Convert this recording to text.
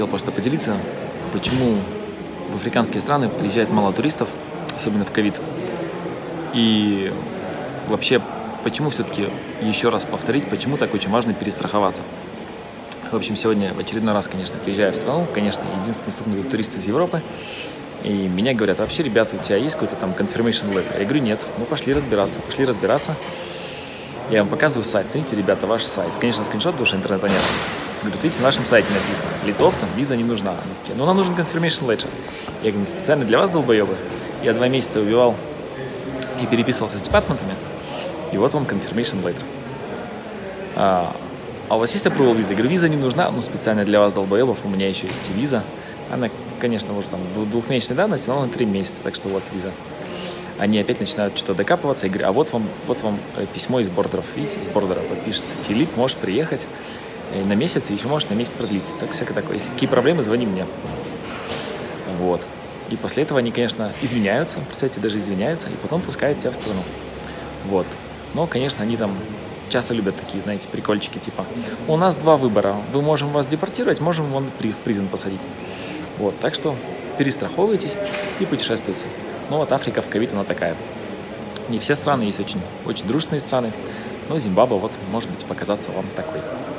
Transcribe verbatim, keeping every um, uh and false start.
Хотел просто поделиться, почему в африканские страны приезжает мало туристов, особенно в ковид. И вообще, почему все-таки, еще раз повторить, почему так очень важно перестраховаться. В общем, сегодня в очередной раз, конечно, приезжаю в страну, конечно, единственный стукнутый турист из Европы. И меня говорят: вообще, ребята, у тебя есть какой-то там confirmation letter? Я говорю: нет. Ну, пошли разбираться, пошли разбираться. Я вам показываю сайт. Смотрите, ребята, ваш сайт. Конечно, скриншот, потому что интернета нет. Говорят: видите, на нашем сайте написано: литовцам виза не нужна. Они такие: ну, нам нужен confirmation letter. Я говорю: специально для вас, долбоебы. Я два месяца убивал и переписывался с департаментами. И вот вам confirmation letter. А, а у вас есть approval виза? Я говорю: виза не нужна, но специально для вас, долбоебов, у меня еще есть и виза. Она, конечно, может там двухмесячной давности, но она на три месяца, так что вот виза. Они опять начинают что-то докапываться. Я говорю: а вот вам, вот вам письмо из бордеров. Видите, из бордера вот пишет: Филипп, можешь приехать на месяц, и еще можешь на месяц продлиться. Так, всякое такое. Если какие проблемы, звони мне. Вот. И после этого они, конечно, извиняются, представьте, даже извиняются, и потом пускают тебя в страну. Вот. Но, конечно, они там часто любят такие, знаете, прикольчики, типа: у нас два выбора. Мы можем вас депортировать, можем вам в призон посадить. Вот. Так что перестраховывайтесь и путешествуйте. Ну вот Африка в ковид, она такая. Не все страны, есть очень, очень дружные страны, но Зимбабве вот может быть показаться вам такой.